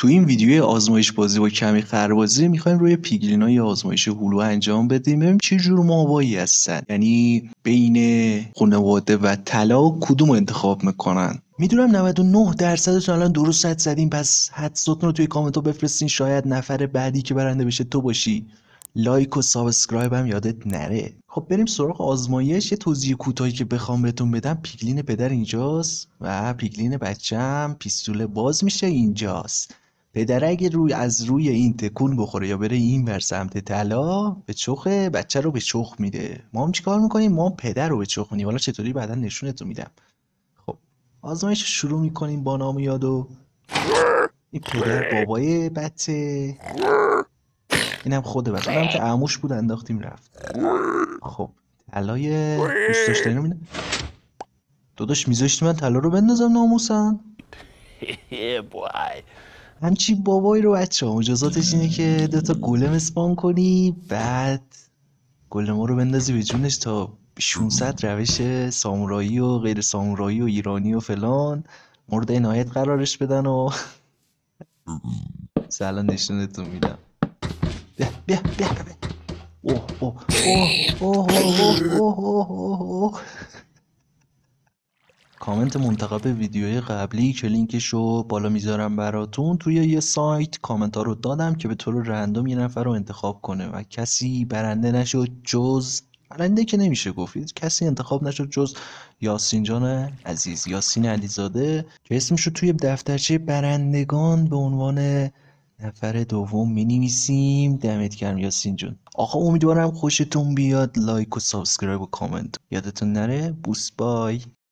تو این ویدیوی آزمایش بازی با کمی خربازی میخوایم روی پیگلینا یه آزمایش هلو انجام بدیم ببینیم چه جور ماهوایی هستن، یعنی بین خانواده و طلا کدوم انتخاب میکنن. میدونم 99% الان درست حد زدین، پس حدستون رو توی کامنت ها بفرستین، شاید نفر بعدی که برنده بشه تو باشی. لایک و سابسکرایب هم یادت نره. خب بریم سراغ آزمایش. یه توضیح کوتاهی که بخوام بهتون بدم، پیگلین پدر اینجاست و پیگلین بچم پیستول باز میشه اینجاست. پدر اگه از روی این تکون بخوره یا بره این ور سمت طلا به چخه، بچه رو به چخ میده. ما هم چیکار میکنیم؟ ما هم پدر رو به چخ میدیم. حالا چطوری بعدا نشونتون میدم. خب آزمایش شروع میکنیم با نام یادو. این پدر بابای بچه، اینم خود بچه، اونم که عموش بود انداختیم رفت. خب طلای دوست داشتنی رو داداش میذاشتی من طلا رو بندازم ناموسن؟ همچی بابایی رو بچه ها مجازاتش اینه که 2 گولم اسپان کنی، بعد گولم رو بندازی به جونش تا 600 روش سامورایی و غیر سامورایی و ایرانی و فلان مورد عنایت قرارش بدن و الان نشونتون میدم. بیا اوه اوه اوه اوه اوه اوه. کامنت منتخب ویدیوهای قبلی که لینکشو بالا میذارم براتون، توی یه سایت کامنت ها رو دادم که به طور رندوم یه نفر رو انتخاب کنه و کسی برنده نشد جز، برنده که نمیشه گفت، کسی انتخاب نشد جز یاسین جان عزیز، یاسین علیزاده، که اسمشو توی دفترچه برندگان به عنوان نفر دوم مینویسیم. دمت گرم یاسین جون. آقا امیدوارم خوشتون بیاد. لایک و سابسکرایب و کامنت یادتون نره. بوس بای.